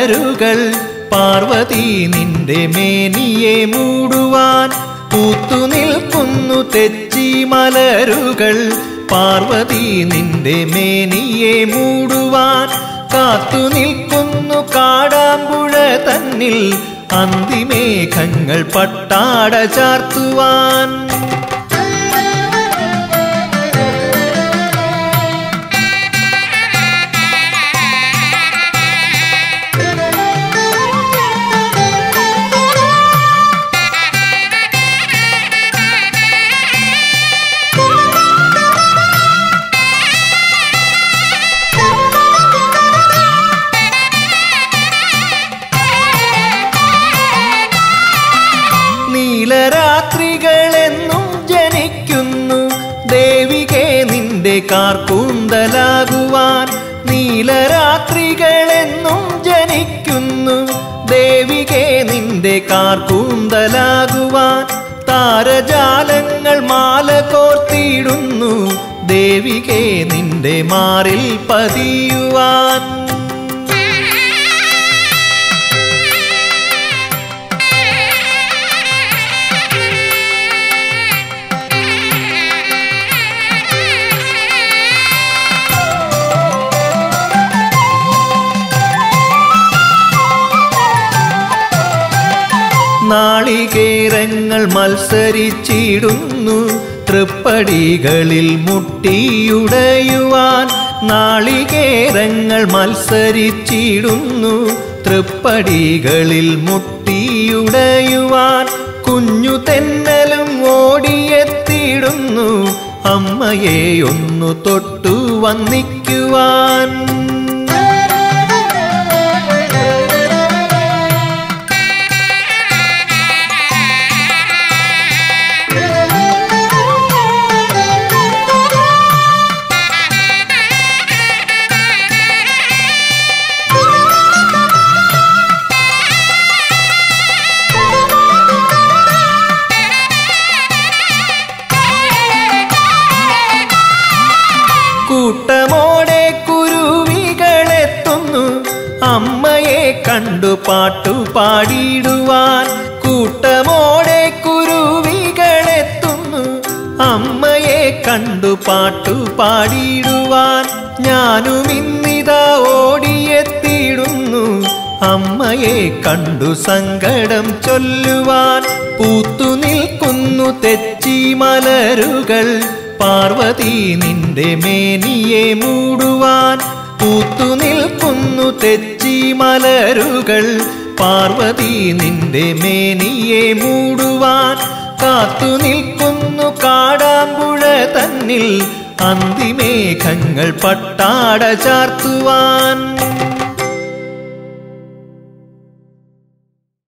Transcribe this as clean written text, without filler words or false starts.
മലരുകൾ പാർവതി നിന്റെ മേനിയെ മൂടുവാൻ പൂത്തുനിൽക്കുന്നു തെച്ചി മലരുകൾ പാർവതി നിന്റെ മേനിയെ മൂടുവാൻ കാത്തുനിൽക്കുന്നു കാടാമ്പുഴ തന്നിൽ അന്തിമേഘങ്ങൾ പട്ടാട ചാർത്തുവാൻ നീലരാത്രികളെന്നും ജനിക്കുന്നു ദേവികേ നിന്റെ കാർക്കൂന്തലാകുവാൻ നീലരാത്രികളെന്നും ജനിക്കുന്നു ദേവികേ നിന്റെ കാർക്കൂന്തലാകുവാൻ താരജാലങ്ങൾ മാല കോർത്തിടുന്നു ദേവികേ നിന്റെ മാറിൽ പതിയുവാൻ നാളികേരങ്ങൾ മത്സരിച്ചിടുന്നു തൃപ്പടികളിൽ മുട്ടിയുടയുവാൻ നാളികേരങ്ങൾ മത്സരിച്ചിടുന്നു തൃപ്പടികളിൽ മുട്ടിയുടയുവാൻ കുഞ്ഞു തെന്നലും ഓടിയെത്തിടുന്നു അമ്മയെ ഒന്നു തൊട്ടു വന്ദിക്കുവാൻ കൂട്ടമോടെ കുരുവികളെത്തുന്നു അമ്മയെ കണ്ടു പാട്ടു പാടിടുവാൻ കൂട്ടമോടെ കുരുവികളെത്തുന്നു അമ്മയെ കണ്ടു പാട്ടു പാടിടുവാൻ ഞാനും ഇന്നിതാ ഓടിയെത്തിടുന്നു അമ്മയെ കണ്ടു സങ്കടം ചൊല്ലുവാൻ പൂത്തുനിൽക്കുന്നു തെച്ചി മലരുകൾ പാർവതി നിന്റെ മേനിയെ മൂടുവാൻ പൂത്തുനിൽക്കുന്നു തെച്ചി മലരുകൾ പാർവതി നിന്റെ മേനിയെ മൂടുവാൻ കാത്തുനിൽക്കുന്നു കാടാമ്പുഴ തന്നിൽ അന്തിമേഘങ്ങൾ പട്ടാട ചാർത്തുവാൻ